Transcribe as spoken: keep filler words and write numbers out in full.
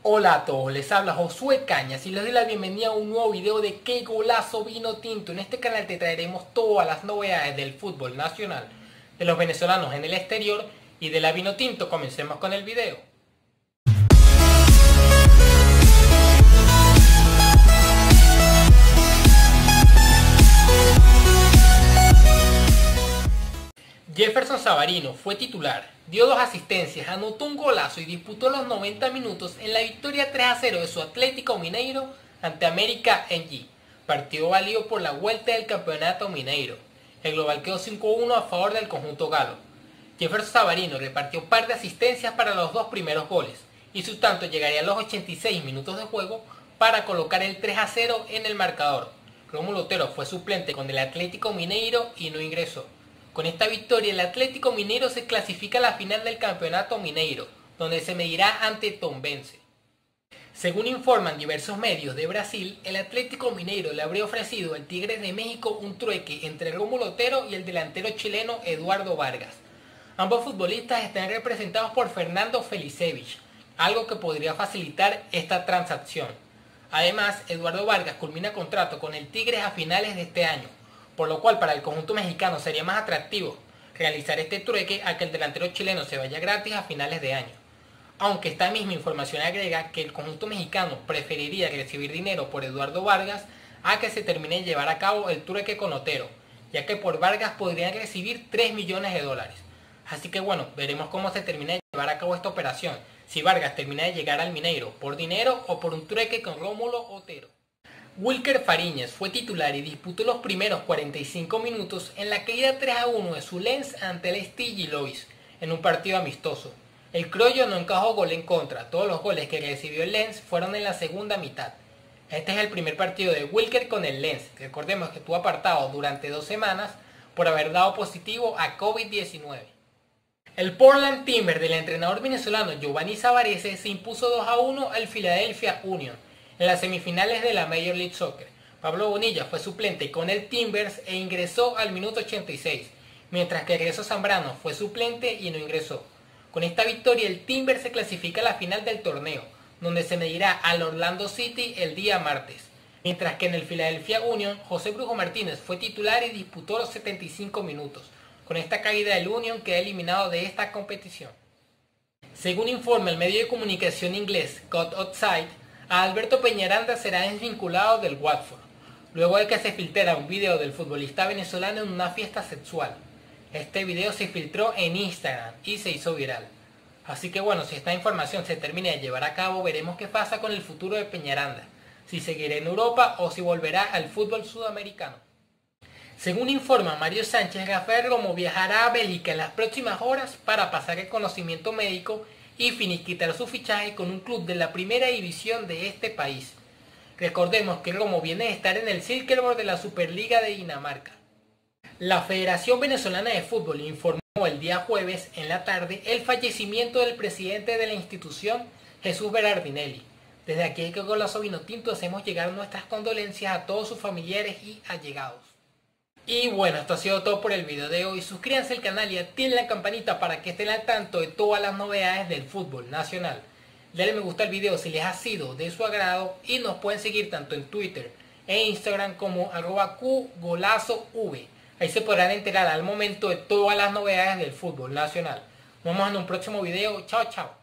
Hola a todos, les habla Josué Cañas y les doy la bienvenida a un nuevo video de Qué Golazo Vino Tinto. En este canal te traeremos todas las novedades del fútbol nacional, de los venezolanos en el exterior y de la Vino Tinto. Comencemos con el video. Jefferson Savarino fue titular, dio dos asistencias, anotó un golazo y disputó los noventa minutos en la victoria tres a cero de su Atlético Mineiro ante América N G, partido válido por la vuelta del campeonato mineiro. El global quedó cinco a uno a favor del conjunto galo. Jefferson Savarino repartió un par de asistencias para los dos primeros goles y su tanto llegaría a los ochenta y seis minutos de juego para colocar el tres a cero en el marcador. Rómulo Otero fue suplente con el Atlético Mineiro y no ingresó. Con esta victoria el Atlético Mineiro se clasifica a la final del campeonato mineiro, donde se medirá ante Tombense. Según informan diversos medios de Brasil, el Atlético Mineiro le habría ofrecido al Tigres de México un trueque entre Rómulo Otero y el delantero chileno Eduardo Vargas. Ambos futbolistas están representados por Fernando Felicevich, algo que podría facilitar esta transacción. Además, Eduardo Vargas culmina contrato con el Tigres a finales de este año, por lo cual para el conjunto mexicano sería más atractivo realizar este trueque a que el delantero chileno se vaya gratis a finales de año. Aunque esta misma información agrega que el conjunto mexicano preferiría recibir dinero por Eduardo Vargas a que se termine de llevar a cabo el trueque con Otero, ya que por Vargas podrían recibir tres millones de dólares. Así que bueno, veremos cómo se termina de llevar a cabo esta operación, si Vargas termina de llegar al Mineiro por dinero o por un trueque con Rómulo Otero. Wilker Fariñez fue titular y disputó los primeros cuarenta y cinco minutos en la caída tres a uno de su Lens ante el Stigi Lois en un partido amistoso. El criollo no encajó gol en contra, todos los goles que recibió el Lens fueron en la segunda mitad. Este es el primer partido de Wilker con el Lens, recordemos que estuvo apartado durante dos semanas por haber dado positivo a COVID diecinueve. El Portland Timbers del entrenador venezolano Giovanni Savarese se impuso dos a uno al Philadelphia Union en las semifinales de la Major League Soccer. Pablo Bonilla fue suplente con el Timbers e ingresó al minuto ochenta y seis, mientras que Egreso Zambrano fue suplente y no ingresó. Con esta victoria el Timbers se clasifica a la final del torneo, donde se medirá al Orlando City el día martes. Mientras que en el Philadelphia Union, José Brujo Martínez fue titular y disputó los setenta y cinco minutos. Con esta caída el Union queda eliminado de esta competición. Según informa el medio de comunicación inglés Cut Outside, a Alberto Peñaranda será desvinculado del Watford, luego de que se filtrara un video del futbolista venezolano en una fiesta sexual. Este video se filtró en Instagram y se hizo viral. Así que bueno, si esta información se termina de llevar a cabo, veremos qué pasa con el futuro de Peñaranda, si seguirá en Europa o si volverá al fútbol sudamericano. Según informa Mario Sánchez, Rafael Romo viajará a Bélgica en las próximas horas para pasar el conocimiento médico y finiquitar su fichaje con un club de la primera división de este país. Recordemos que Romo viene de estar en el Silkeborg de la Superliga de Dinamarca. La Federación Venezolana de Fútbol informó el día jueves en la tarde el fallecimiento del presidente de la institución, Jesús Berardinelli. Desde aquí en Qué Golazo Vino Tinto hacemos llegar nuestras condolencias a todos sus familiares y allegados. Y bueno, esto ha sido todo por el video de hoy. Suscríbanse al canal y activen la campanita para que estén al tanto de todas las novedades del fútbol nacional. Denle me gusta al video si les ha sido de su agrado y nos pueden seguir tanto en Twitter e Instagram como arroba qgolazov. Ahí se podrán enterar al momento de todas las novedades del fútbol nacional. Nos vemos en un próximo video. Chao, chao.